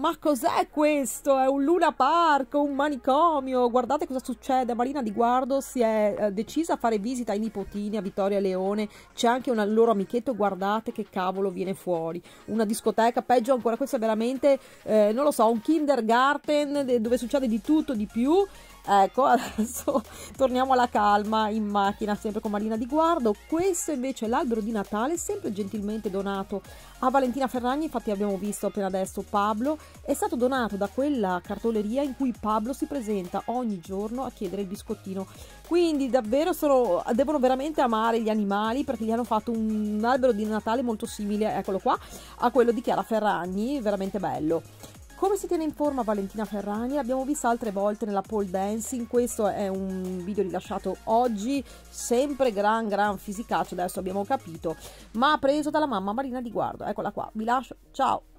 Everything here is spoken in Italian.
ma cos'è questo? È un Luna Park, un manicomio, guardate cosa succede. Marina Di Guardo si è decisa a fare visita ai nipotini, a Vittoria Leone, c'è anche un loro amichetto, guardate che cavolo viene fuori, una discoteca, peggio ancora, questo è veramente, non lo so, un kindergarten dove succede di tutto, di più. Ecco, adesso torniamo alla calma in macchina, sempre con Marina Di Guardo. Questo invece è l'albero di Natale, sempre gentilmente donato a Valentina Ferragni, infatti abbiamo visto appena adesso Pablo, è stato donato da quella cartoleria in cui Pablo si presenta ogni giorno a chiedere il biscottino. Quindi davvero devono veramente amare gli animali, perché gli hanno fatto un albero di Natale molto simile, eccolo qua, a quello di Chiara Ferragni, veramente bello. Come si tiene in forma Valentina Ferragni? L'abbiamo vista altre volte nella pole dancing, questo è un video rilasciato oggi, sempre gran fisicaccio, adesso abbiamo capito, ma preso dalla mamma Marina Di Guardo. Eccola qua, vi lascio, ciao!